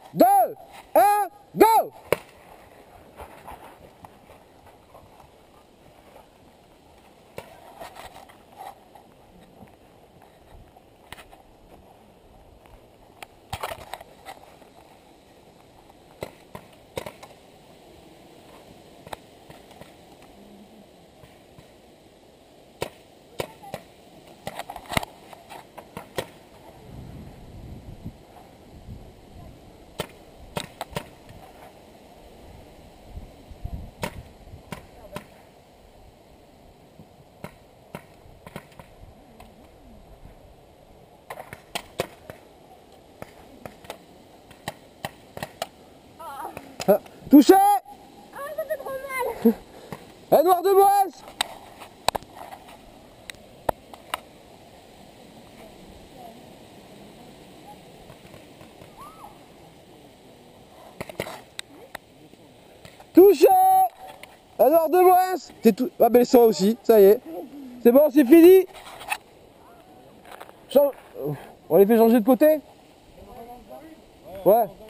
2, 1, go! Ah, touché! Ah, ça fait trop mal! Edouard de Boisse! Touché! Edouard de Boisse! C'est tout. Ah ben ça aussi, ça y est. C'est bon, c'est fini? On les fait changer de côté? Ouais.